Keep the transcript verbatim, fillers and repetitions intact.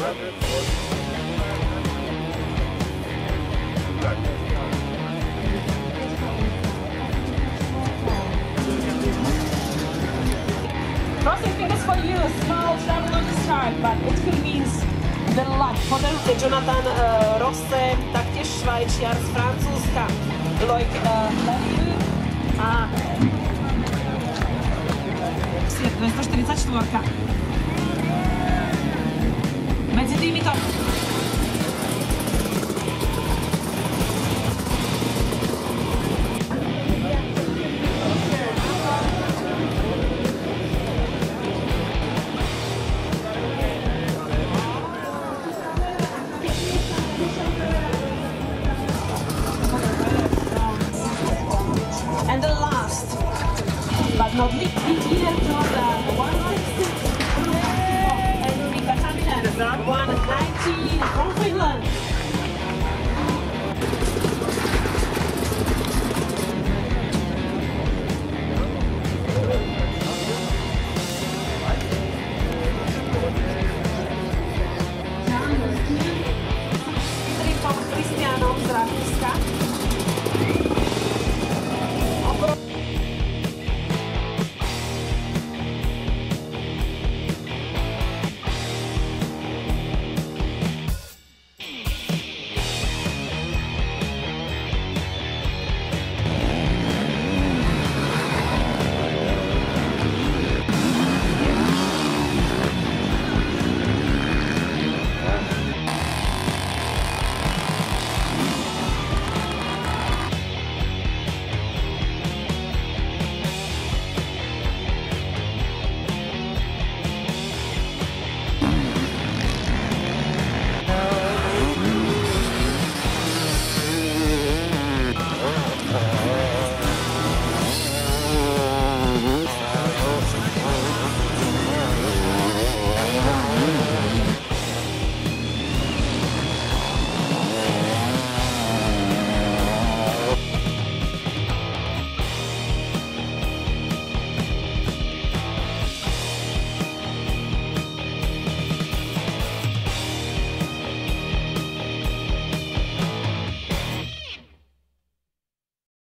Crossing fingers for you, a small trouble on the start, but it could mean the luck. Potem Jonathan uh, Rosse, taktiež Švajčiar z Francúzska. Loic uh, Levy a dvestoštyridsaťštyri. Medzi týmito and the last, but not least, here Jordan, one sixty and Mika Tannen, one nineteen from Finland.